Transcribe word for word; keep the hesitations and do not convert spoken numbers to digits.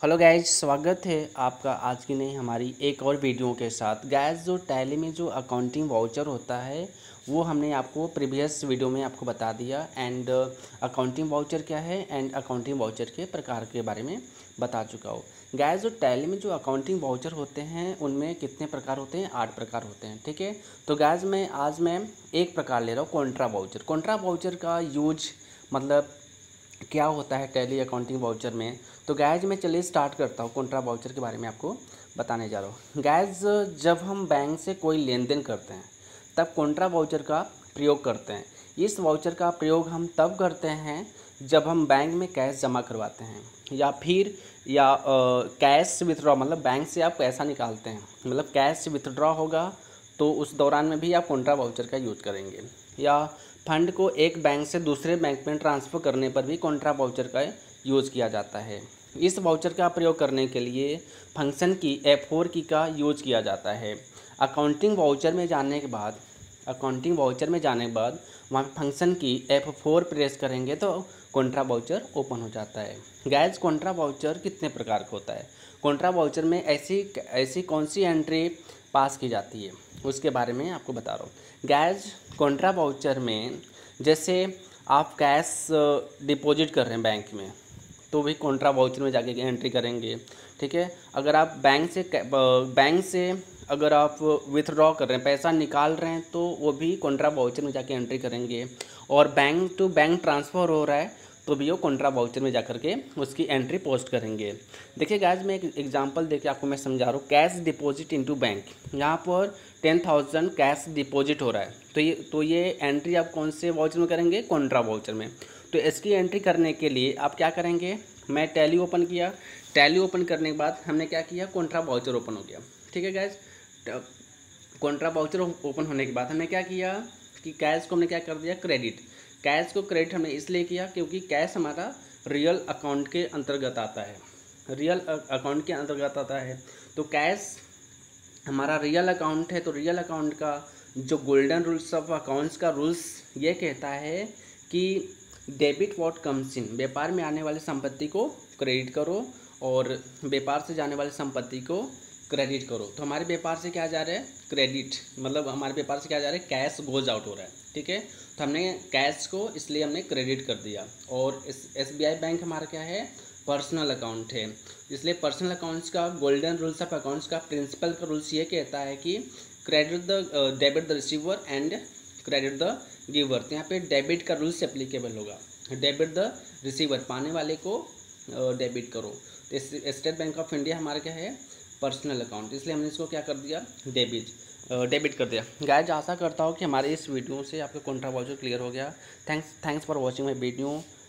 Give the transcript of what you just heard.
Hello guys, स्वागत है आपका आज की नई हमारी एक और वीडियो के साथ। गाइज, जो टैली में जो अकाउंटिंग वाउचर होता है वो हमने आपको प्रीवियस वीडियो में आपको बता दिया। एंड अकाउंटिंग वाउचर क्या है एंड अकाउंटिंग वाउचर के प्रकार के बारे में बता चुका हूँ। गाइज, जो टैली में जो अकाउंटिंग वाउचर होते हैं उनमें कितने प्रकार होते हैं? आठ प्रकार होते हैं। ठीक है, तो गाइज मैं आज मैं एक प्रकार ले रहा हूँ, कॉन्ट्रा वाउचर। कॉन्ट्रा वाउचर का यूज मतलब क्या होता है टैली अकाउंटिंग वाउचर में। तो गैज मैं चलिए स्टार्ट करता हूँ, कॉन्ट्रा वाउचर के बारे में आपको बताने जा रहा हूँ। गैज, जब हम बैंक से कोई लेन देन करते हैं तब कॉन्ट्रा वाउचर का प्रयोग करते हैं। इस वाउचर का प्रयोग हम तब करते हैं जब हम बैंक में कैश जमा करवाते हैं या फिर या आ, कैश विथड्रॉ, मतलब बैंक से आप पैसा निकालते हैं, मतलब कैश विथड्रॉ होगा तो उस दौरान में भी आप कॉन्ट्रा वाउचर का यूज करेंगे। या फंड को एक बैंक से दूसरे बैंक में ट्रांसफ़र करने पर भी कॉन्ट्रा वाउचर का यूज़ किया जाता है। इस वाउचर का प्रयोग करने के लिए फंक्शन की एफ फोर की का यूज किया जाता है। अकाउंटिंग वाउचर में जाने के बाद अकाउंटिंग वाउचर में जाने के बाद वहाँ फंक्शन की एफ फोर प्रेस करेंगे तो कॉन्ट्रा वाउचर ओपन हो जाता है। गैज, कॉन्ट्रा वाउचर कितने प्रकार का होता है? कॉन्ट्रा वाउचर में ऐसी ऐसी कौन सी एंट्री पास की जाती है उसके बारे में आपको बता रहा हूँ। गैज, कॉन्ट्रा वाउचर में जैसे आप कैश डिपॉजिट कर रहे हैं बैंक में तो भी कॉन्ट्रा वाउचर में जाके एंट्री करेंगे। ठीक है, अगर आप बैंक से बैंक से अगर आप विथड्रॉ कर रहे हैं, पैसा निकाल रहे हैं, तो वो भी कॉन्ट्रा वाउचर में जाके एंट्री करेंगे। और बैंक टू बैंक ट्रांसफ़र हो रहा है तो भी वो कॉन्ट्रा वाउचर में जा करके उसकी एंट्री पोस्ट करेंगे। देखिए गाइस, मैं एक एग्जांपल देके आपको मैं समझा रहा हूँ। कैश डिपॉजिट इनटू बैंक, यहाँ पर टेन थाउजेंड कैश डिपॉजिट हो रहा है तो ये तो ये एंट्री आप कौन से वाउचर में करेंगे? कॉन्ट्रा वाउचर में। तो इसकी एंट्री करने के लिए आप क्या करेंगे? मैं टैली ओपन किया, टैली ओपन करने के बाद हमने क्या किया? कॉन्ट्रा वाउचर ओपन हो गया। ठीक है गाइस, कॉन्ट्रा वाउचर ओपन होने के बाद हमने क्या किया कि कैश को हमने क्या कर दिया? क्रेडिट। कैश को क्रेडिट हमने इसलिए किया क्योंकि कैश हमारा रियल अकाउंट के अंतर्गत आता है, रियल अकाउंट के अंतर्गत आता है। तो कैश हमारा रियल अकाउंट है, तो रियल अकाउंट का जो गोल्डन रूल्स ऑफ अकाउंट्स का रूल्स ये कहता है कि डेबिट व्हाट कम्स इन, व्यापार में आने वाली संपत्ति को क्रेडिट करो और व्यापार से जाने वाली संपत्ति को क्रेडिट करो। तो हमारे व्यापार से क्या जा रहा है? क्रेडिट, मतलब हमारे व्यापार से क्या जा रहा है? कैश गोज आउट हो रहा है। ठीक है, तो हमने कैश को इसलिए हमने क्रेडिट कर दिया। और इस एस बी आई बैंक हमारा क्या है? पर्सनल अकाउंट है, इसलिए पर्सनल अकाउंट्स का गोल्डन रूल्स ऑफ अकाउंट्स का प्रिंसिपल का रूल्स ये कहता है कि credit the debit the receiver and credit the giver. तो यहाँ पे डेबिट का रूल्स एप्लीकेबल होगा, डेबिट द रिसीवर, पाने वाले को डेबिट करो। तो स्टेट बैंक ऑफ इंडिया हमारा क्या है? पर्सनल अकाउंट, इसलिए हमने इसको क्या कर दिया? डेबिट डेबिट कर दिया। गाइस, आशा करता हूँ कि हमारे इस वीडियो से आपका कॉन्ट्रा वाउचर क्लियर हो गया। Thanks thanks for watching my video.